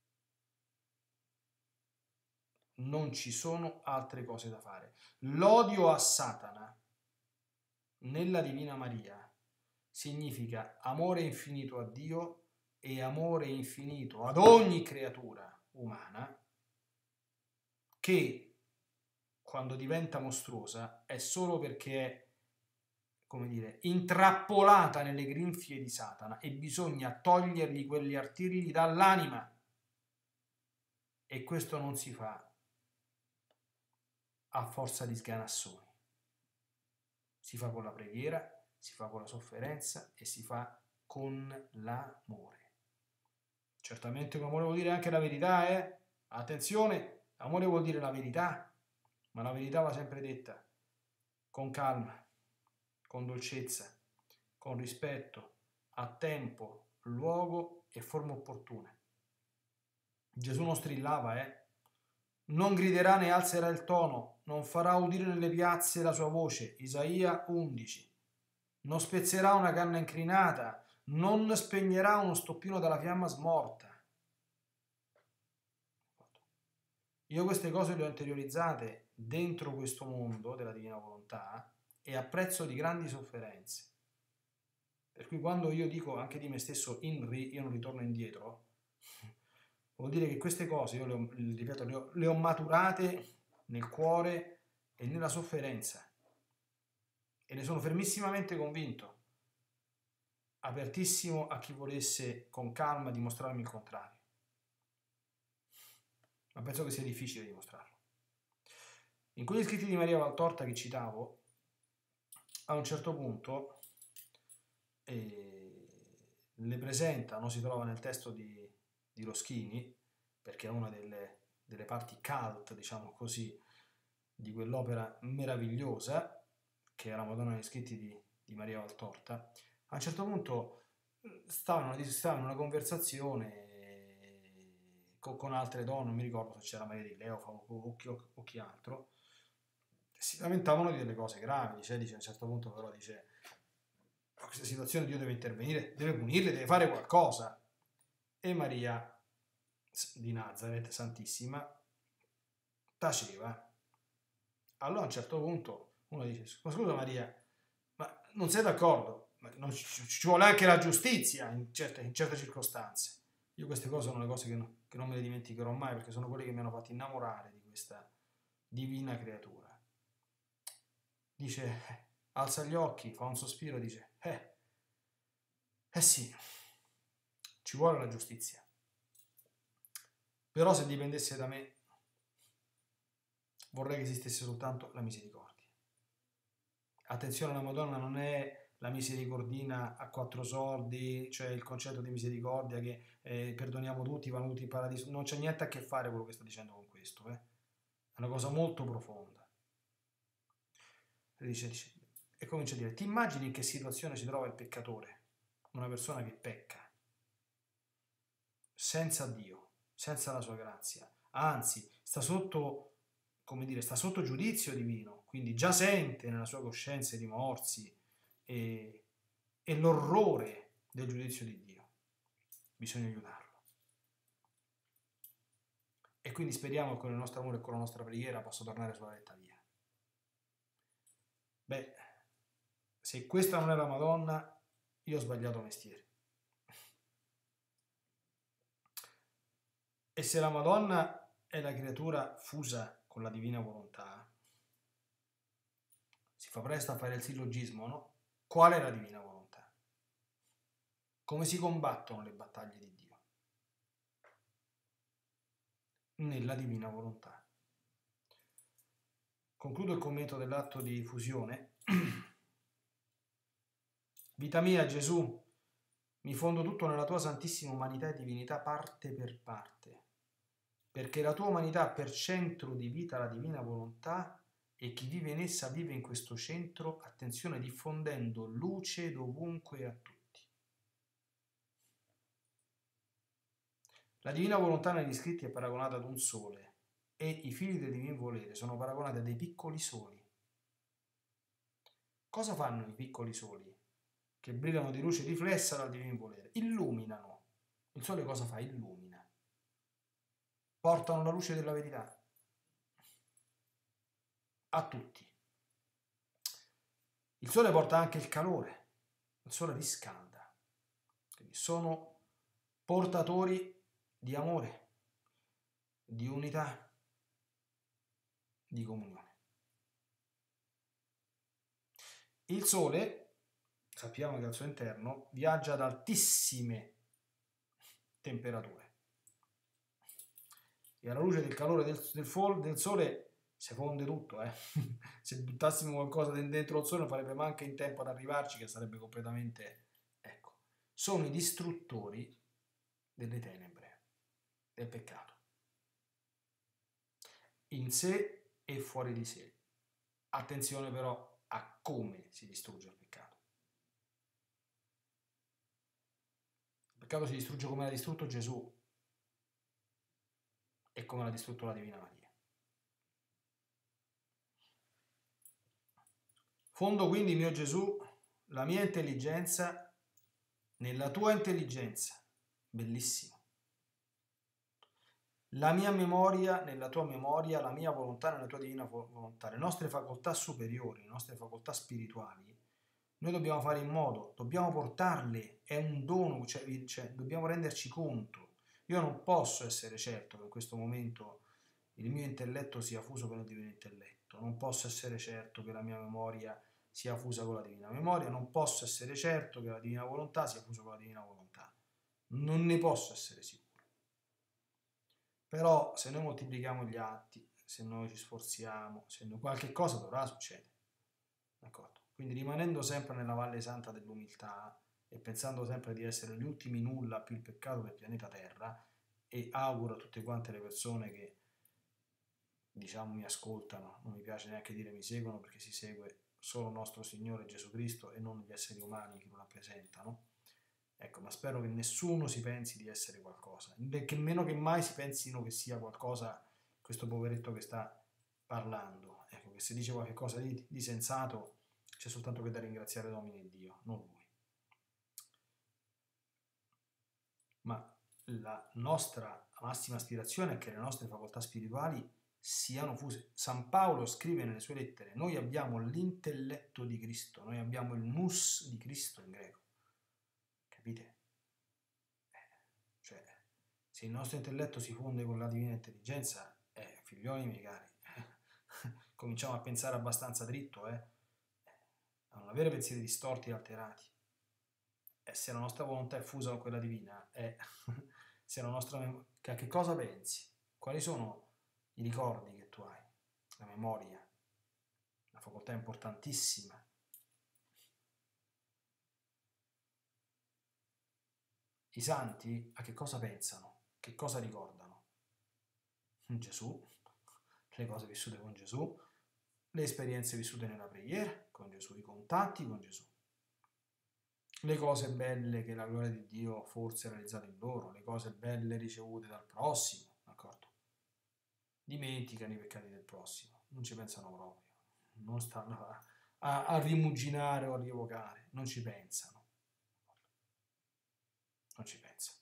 Non ci sono altre cose da fare. L'odio a Satana nella Divina Maria significa amore infinito a Dio e amore infinito ad ogni creatura umana, che quando diventa mostruosa è solo perché è, come dire, intrappolata nelle grinfie di Satana, e bisogna togliergli quegli artigli dall'anima, e questo non si fa a forza di sganassoni, si fa con la preghiera, si fa con la sofferenza e si fa con l'amore. Certamente l'amore vuol dire anche la verità, attenzione, amore vuol dire la verità, ma la verità va sempre detta con calma, con dolcezza, con rispetto, a tempo, luogo e forme opportune. Gesù non strillava, non griderà né alzerà il tono, non farà udire nelle piazze la sua voce, Isaia 11. Non spezzerà una canna incrinata, non spegnerà uno stoppino dalla fiamma smorta. Io queste cose le ho interiorizzate dentro questo mondo della divina volontà e a prezzo di grandi sofferenze. Per cui quando io dico anche di me stesso io non ritorno indietro, vuol dire che queste cose, io le ho maturate nel cuore e nella sofferenza, e ne sono fermissimamente convinto. apertissimo a chi volesse con calma dimostrarmi il contrario, ma penso che sia difficile dimostrarlo. In quegli scritti di Maria Valtorta che citavo, a un certo punto le presenta, non si trova nel testo di Roschini, perché è una delle parti cult, diciamo così, di quell'opera meravigliosa, che è la Madonna negli scritti di Maria Valtorta. A un certo punto stavano in una conversazione con altre donne, non mi ricordo se c'era Maria di Leofa o chi altro, si lamentavano di delle cose gravi, dice a un certo punto però dice, a questa situazione Dio deve intervenire, deve punirle, deve fare qualcosa. E Maria di Nazareth, Santissima, taceva. Allora a un certo punto uno dice, ma scusa Maria, ma non sei d'accordo? Ma ci vuole anche la giustizia in certe circostanze. Io queste cose sono le cose che non me le dimenticherò mai, perché sono quelle che mi hanno fatto innamorare di questa divina creatura. Dice, alza gli occhi, fa un sospiro e dice, sì, ci vuole la giustizia. Però se dipendesse da me, vorrei che esistesse soltanto la misericordia. Attenzione, la Madonna non è la misericordina a 4 soldi, cioè il concetto di misericordia che perdoniamo tutti, vanno tutti in paradiso. Non c'è niente a che fare quello che sta dicendo con questo. È una cosa molto profonda. E comincia a dire, ti immagini in che situazione si trova il peccatore? Una persona che pecca, senza Dio, senza la sua grazia, anzi sta sotto, come dire, sta sotto giudizio divino, quindi già sente nella sua coscienza i rimorsi e l'orrore del giudizio di Dio. Bisogna aiutarlo. E quindi speriamo che con il nostro amore e con la nostra preghiera possa tornare sulla retta via. Beh, se questa non è la Madonna, io ho sbagliato mestiere. E se la Madonna è la creatura fusa con la divina volontà, si fa presto a fare il sillogismo, no? Qual è la divina volontà? Come si combattono le battaglie di Dio? Nella divina volontà. Concludo il commento dell'atto di fusione. Vita mia, Gesù, mi fondo tutto nella tua santissima umanità e divinità parte per parte, perché la tua umanità ha per centro di vita la divina volontà e chi vive in essa vive in questo centro, attenzione, diffondendo luce dovunque e a tutti. La divina volontà negli scritti è paragonata ad un sole e i figli del divino volere sono paragonati a dei piccoli soli. Cosa fanno i piccoli soli? Che brillano di luce riflessa dal divino volere? Illuminano. Il sole cosa fa? Illumina. Portano la luce della verità a tutti. Il sole porta anche il calore, il sole riscalda. Quindi sono portatori di amore, di unità, di comunione. Il sole, sappiamo che al suo interno viaggia ad altissime temperature e alla luce del calore del sole si fonde tutto. Se buttassimo qualcosa dentro il sole non farebbe manco in tempo ad arrivarci, che sarebbe completamente... Ecco, sono i distruttori delle tenebre, del peccato, in sé e fuori di sé. Attenzione però a come si distrugge il peccato. Il peccato si distrugge come l'ha distrutto Gesù e come l'ha distrutto la Divina Maria. Fondo quindi, mio Gesù, la mia intelligenza nella tua intelligenza, bellissimo. La mia memoria nella tua memoria, la mia volontà nella tua divina volontà, le nostre facoltà superiori, le nostre facoltà spirituali, noi dobbiamo fare in modo, dobbiamo portarle, è un dono, cioè dobbiamo renderci conto. Io non posso essere certo che in questo momento il mio intelletto sia fuso con il divino intelletto, non posso essere certo che la mia memoria sia fusa con la divina memoria, non posso essere certo che la divina volontà sia fusa con la divina volontà. Non ne posso essere sicuro. Però se noi moltiplichiamo gli atti, se noi ci sforziamo, se noi qualche cosa dovrà succedere. D'accordo? Quindi rimanendo sempre nella Valle Santa dell'umiltà e pensando sempre di essere gli ultimi nulla più il peccato del pianeta Terra, e auguro a tutte quante le persone che diciamo mi ascoltano, non mi piace neanche dire mi seguono, perché si segue solo nostro Signore Gesù Cristo e non gli esseri umani che lo rappresentano. Ecco, ma spero che nessuno si pensi di essere qualcosa, che meno che mai si pensino che sia qualcosa questo poveretto che sta parlando. Ecco, che se dice qualche cosa di sensato c'è soltanto che da ringraziare Domine Dio, non lui. Ma la nostra massima aspirazione è che le nostre facoltà spirituali siano fuse. San Paolo scrive nelle sue lettere: noi abbiamo l'intelletto di Cristo, noi abbiamo il nous di Cristo in greco. Capite? Cioè, se il nostro intelletto si fonde con la divina intelligenza, figlioli miei cari, cominciamo a pensare abbastanza dritto, a non avere pensieri distorti e alterati. E se la nostra volontà è fusa con quella divina, se la nostra a che cosa pensi? Quali sono i ricordi che tu hai? La memoria, una facoltà importantissima. I santi a che cosa pensano? Che cosa ricordano? Gesù, le cose vissute con Gesù, le esperienze vissute nella preghiera con Gesù, i contatti con Gesù, le cose belle che la gloria di Dio forse ha realizzato in loro, le cose belle ricevute dal prossimo, d'accordo? Dimenticano i peccati del prossimo, non ci pensano proprio, non stanno a rimuginare o a rievocare, non ci pensano. Non ci pensa.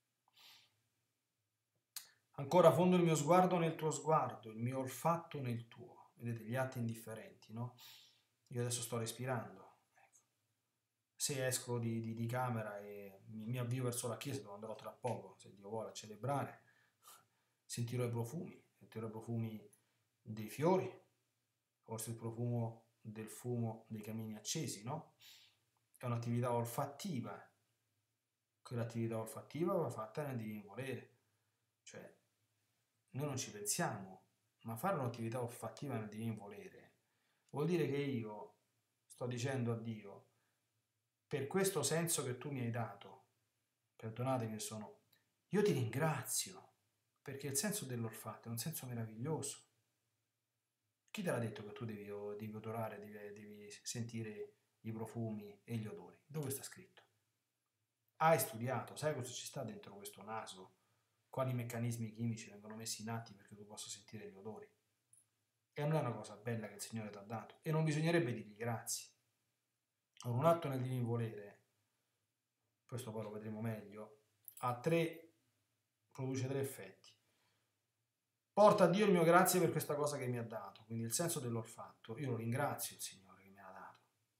Ancora fondo il mio sguardo nel tuo sguardo, il mio olfatto nel tuo. Vedete gli atti indifferenti, no? Io adesso sto respirando. Ecco. Se esco di camera e mi avvio verso la chiesa, dove andrò tra poco, se Dio vuole, a celebrare, sentirò i profumi dei fiori, forse il profumo del fumo dei camini accesi, no? È un'attività olfattiva. Quell'attività olfattiva va fatta nel divino volere. Cioè, noi non ci pensiamo, ma fare un'attività olfattiva nel divino volere vuol dire che io sto dicendo a Dio: per questo senso che tu mi hai dato, perdonatemi se io ti ringrazio, perché il senso dell'olfatto è un senso meraviglioso. Chi te l'ha detto che tu devi odorare, devi sentire i profumi e gli odori? Dove sta scritto? Hai studiato, sai cosa ci sta dentro questo naso? Quali meccanismi chimici vengono messi in atto perché tu possa sentire gli odori? E non è una cosa bella che il Signore ti ha dato, e non bisognerebbe dirgli grazie. Con un atto nel divino volere, questo poi lo vedremo meglio, produce tre effetti. Porta a Dio il mio grazie per questa cosa che mi ha dato, quindi il senso dell'olfatto. Io lo ringrazio il Signore che me l'ha dato.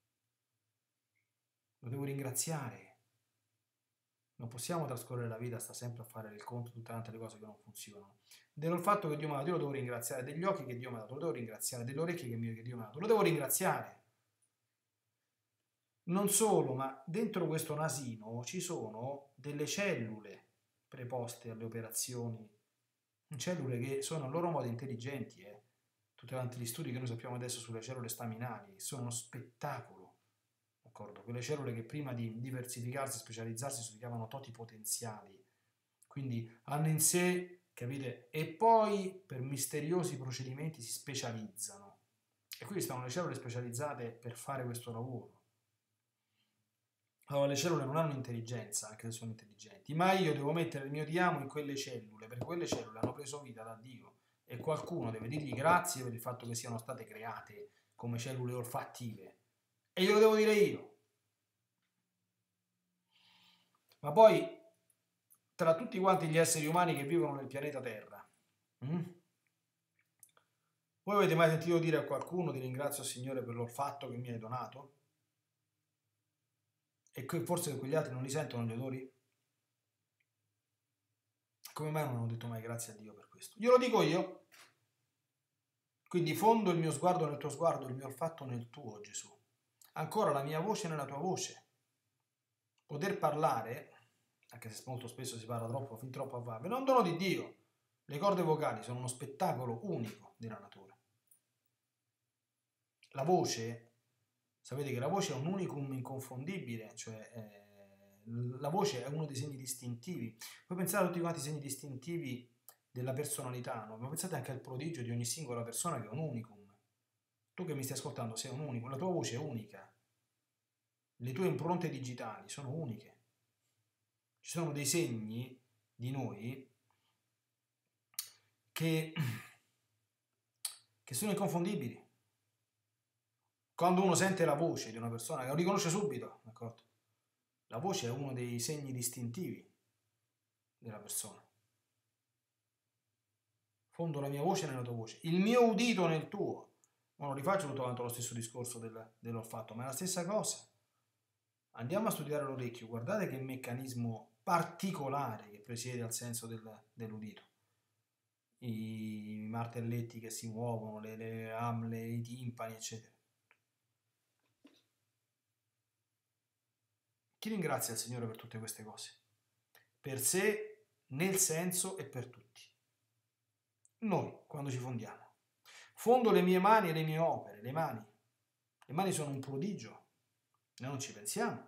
Lo devo ringraziare. Non possiamo trascorrere la vita sta sempre a fare il conto di tutte tante le cose che non funzionano. Dell'olfatto che Dio mi ha dato, io lo devo ringraziare. Degli occhi che Dio mi ha dato, lo devo ringraziare. Delle orecchie che Dio mi ha dato, lo devo ringraziare. Non solo, ma dentro questo nasino ci sono delle cellule preposte alle operazioni, cellule che sono a loro modo intelligenti. Tutti quanti gli studi che noi sappiamo adesso sulle cellule staminali sono uno spettacolo. D'accordo? Quelle cellule che prima di diversificarsi e specializzarsi si chiamano totipotenziali, quindi hanno in sé, capite? E poi per misteriosi procedimenti si specializzano. E qui stanno le cellule specializzate per fare questo lavoro. Allora, le cellule non hanno intelligenza, anche se sono intelligenti, ma io devo mettere il mio ti amo in quelle cellule, perché quelle cellule hanno preso vita da Dio e qualcuno deve dirgli grazie per il fatto che siano state create come cellule olfattive. E glielo devo dire io. Ma poi, tra tutti quanti gli esseri umani che vivono nel pianeta Terra, voi avete mai sentito dire a qualcuno: ti ringrazio Signore per l'olfatto che mi hai donato? E che forse quegli altri non li sentono gli odori? Come mai non hanno detto mai grazie a Dio per questo? Glielo dico io. Quindi fondo il mio sguardo nel tuo sguardo, il mio olfatto nel tuo, Gesù. Ancora la mia voce nella tua voce. Poter parlare, anche se molto spesso si parla troppo, fin troppo a valle, è un dono di Dio. Le corde vocali sono uno spettacolo unico della natura. La voce, sapete che la voce è un unicum inconfondibile, cioè la voce è uno dei segni distintivi. Voi pensate a tutti quanti i segni distintivi della personalità, no? Ma pensate anche al prodigio di ogni singola persona che è un unicum. Tu che mi stai ascoltando sei un unicum, la tua voce è unica, le tue impronte digitali sono uniche. Ci sono dei segni di noi che sono inconfondibili. Quando uno sente la voce di una persona, lo riconosce subito, d'accordo? La voce è uno dei segni distintivi della persona. Fondo la mia voce nella tua voce, il mio udito nel tuo. Non rifaccio tutto quanto lo stesso discorso dell'olfatto, ma è la stessa cosa. Andiamo a studiare l'orecchio, guardate che meccanismo particolare che presiede al senso dell'udito. I martelletti che si muovono, le amle, i timpani, eccetera. Chi ringrazia il Signore per tutte queste cose? Per sé, nel senso e per tutti. Noi, quando ci fondiamo. Fondo le mie mani e le mie opere, le mani. Le mani sono un prodigio, noi non ci pensiamo.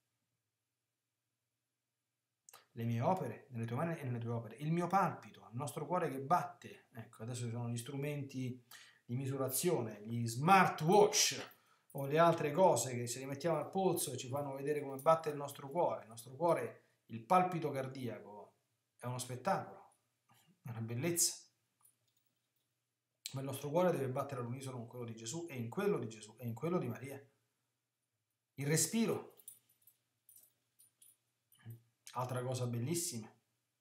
Le mie opere, nelle tue mani e nelle tue opere. Il mio palpito, il nostro cuore che batte. Ecco, adesso ci sono gli strumenti di misurazione, gli smartwatch o le altre cose che se li mettiamo al polso ci fanno vedere come batte il nostro cuore. Il nostro cuore, il palpito cardiaco, è uno spettacolo, è una bellezza. Ma il nostro cuore deve battere all'unisono con quello di Gesù e in quello di Gesù e in quello di Maria. Il respiro, altra cosa bellissima,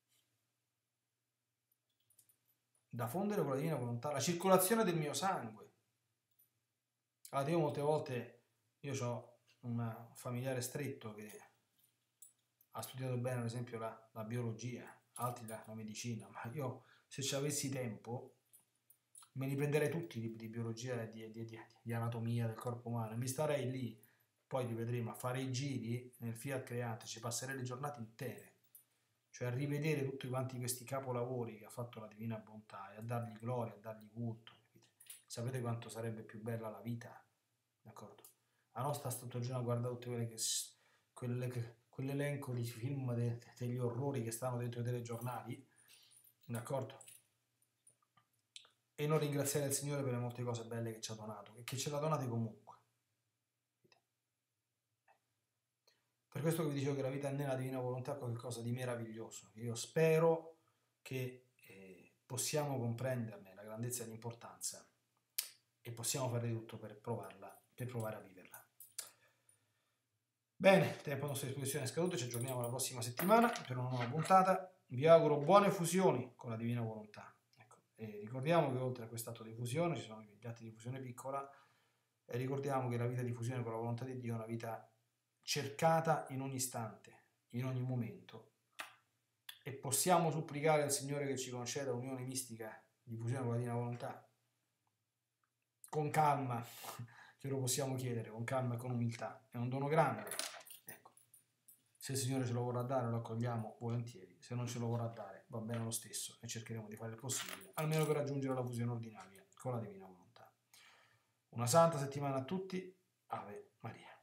da fondere con la divina volontà, la circolazione del mio sangue. Allora, io molte volte, io ho un familiare stretto che ha studiato bene, ad esempio, la biologia, altri la medicina, ma io, se ci avessi tempo, me li prenderei tutti i libri di biologia e di anatomia del corpo umano, e mi starei lì, poi li vedremo, a fare i giri nel Fiat Creante, ci passerei le giornate intere, cioè a rivedere tutti quanti questi capolavori che ha fatto la Divina Bontà e a dargli gloria, a dargli culto. Sapete quanto sarebbe più bella la vita, d'accordo? La nostra stato giorno a guardare tutte quell'elenco di film degli orrori che stanno dentro i telegiornali, d'accordo? E non ringraziare il Signore per le molte cose belle che ci ha donato e che ce l'ha donate comunque. Per questo che vi dicevo che la vita nella divina volontà è qualcosa di meraviglioso. Io spero che possiamo comprenderne la grandezza e l'importanza e possiamo fare di tutto per provarla, per provare a viverla. Bene, il tempo a nostra disposizione è scaduto, ci aggiorniamo la prossima settimana per una nuova puntata. Vi auguro buone fusioni con la divina volontà. Ecco. E ricordiamo che oltre a quest'atto di fusione ci sono gli atti di fusione piccola, e ricordiamo che la vita di fusione con la volontà di Dio è una vita cercata in ogni istante, in ogni momento, e possiamo supplicare al Signore che ci conceda un'unione mistica di fusione con la divina volontà con calma, ce lo possiamo chiedere con calma e con umiltà, è un dono grande. Ecco. Se il Signore ce lo vorrà dare lo accogliamo volentieri, se non ce lo vorrà dare va bene lo stesso e cercheremo di fare il possibile, almeno per raggiungere la fusione ordinaria con la divina volontà. Una santa settimana a tutti, Ave Maria.